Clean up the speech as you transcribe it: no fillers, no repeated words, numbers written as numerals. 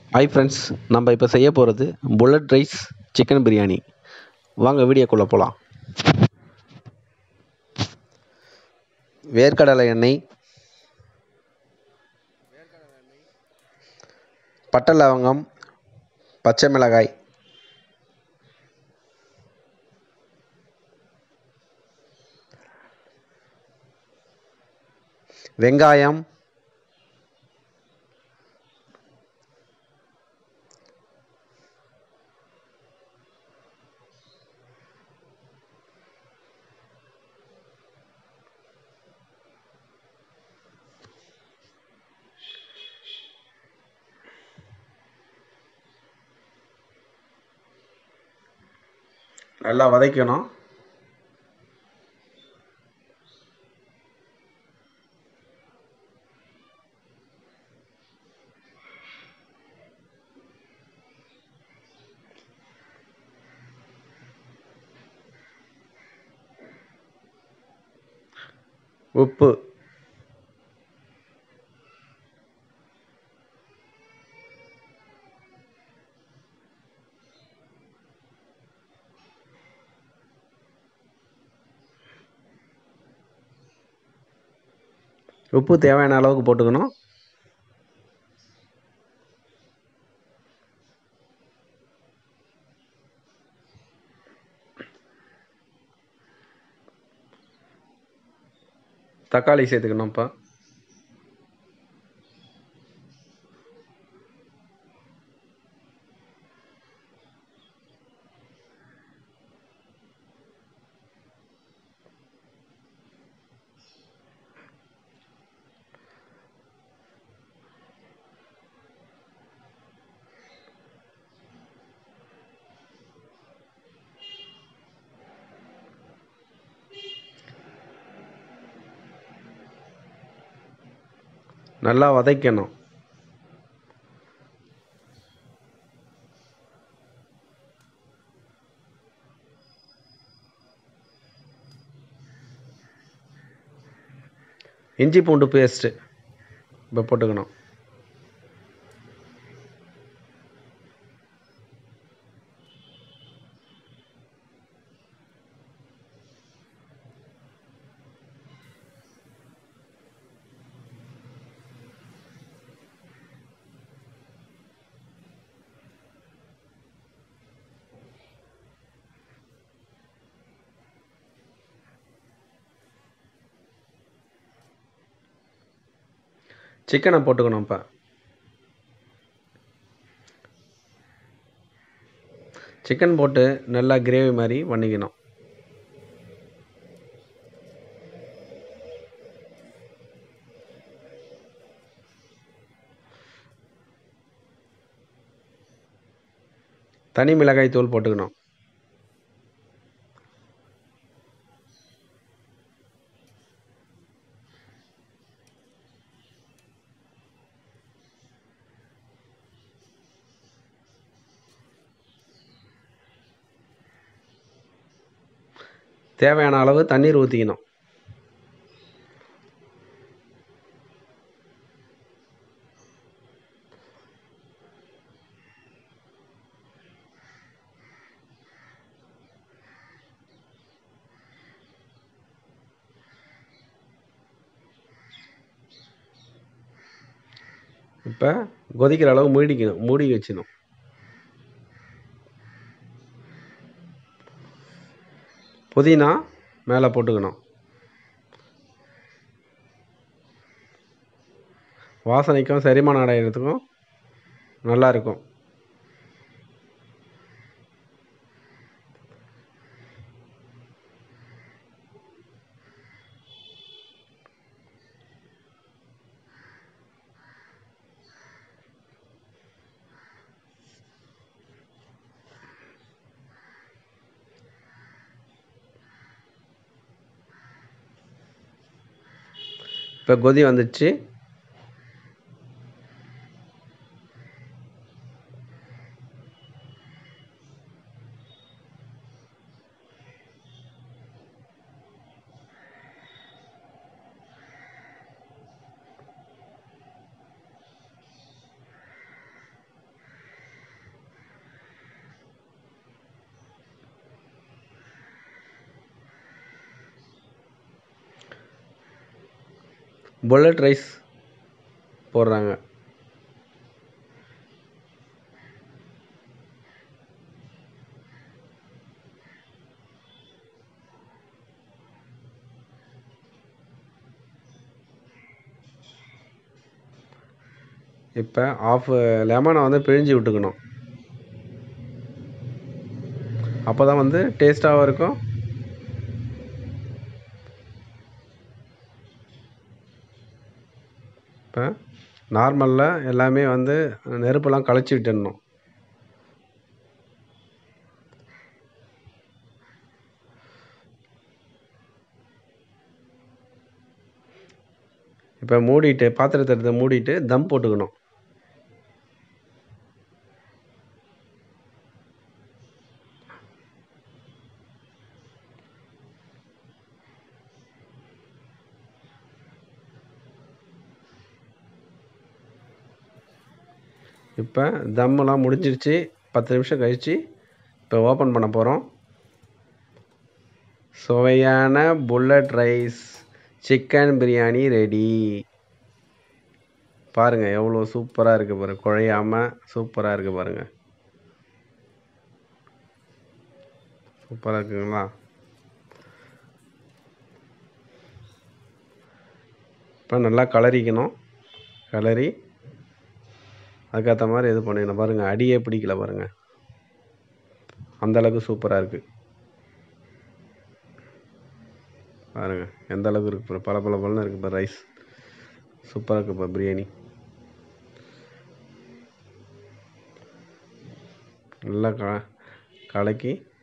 Hi friends, நம்ம இப்போ செய்ய போகிறது புல்லட் ரைஸ் சிக்கன் பிரியாணி. வாங்க வீடியோக்குள்ளே போகலாம். வேர்க்கடலை எண்ணெய், பட்டை லவங்கம், பச்சை மிளகாய், வெங்காயம், நல்லா வதக்கணும். உப்பு, உப்பு தேவையான அளவுக்கு போட்டுக்கணும். தக்காளி சேர்த்துக்கணும். இப்போ நல்லா வதக்கணும். இஞ்சி பூண்டு பேஸ்ட்டு இப்போ போட்டுக்கணும். சிக்கனை போட்டுக்கணும். இப்போ சிக்கன் போட்டு நல்லா கிரேவி மாதிரி பண்ணிக்கணும். தனி மிளகாய் தூள் போட்டுக்கணும். தேவையான அளவு தண்ணீர் ஊற்றிக்கணும். இப்போ கொதிக்கிற அளவு மூடி வச்சிடணும். புதினா மேலே போட்டுக்கணும். வாசனைக்கும் செரிமானம் அடைகிறதுக்கும் நல்லாயிருக்கும். இப்போ கொதி வந்துடுச்சு. புல்லட் ரைஸ் போடுறாங்க. இப்போ ஆஃப் லெமனை வந்து பிழிஞ்சு விட்டுக்கணும். அப்போ தான் வந்து டேஸ்ட்டாகவும் இருக்கும். இப்போ நார்மலில் எல்லாமே வந்து நெருப்பெல்லாம் கழிச்சு விட்டுடணும். இப்போ மூடிட்டு பாத்திரத்தை எடுத்து மூடிட்டு தம் போட்டுக்கணும். இப்போ தம்மெல்லாம் முடிஞ்சிருச்சு. 10 நிமிஷம் கழித்து இப்போ ஓப்பன் பண்ண போகிறோம். சுவையான bullet rice chicken biryani ready. பாருங்கள் எவ்வளோ சூப்பராக இருக்குது பாருங்கள், குழையாமல் சூப்பராக இருக்குது பாருங்கள். சூப்பராக இருக்குங்களா? இப்போ நல்லா கலரிக்கணும். கலரி அதுக்கேற்ற மாதிரி இது பண்ணிடணும். பாருங்கள் அடியே பிடிக்கல பாருங்கள், அந்தளவுக்கு சூப்பராக இருக்குது. பாருங்கள் எந்த அளவுக்கு இருக்குது, பல பல பலன்னு இருக்குது இப்போ ரைஸ். சூப்பராக இருக்குது இப்போ பிரியாணி. நல்லா கலக்கி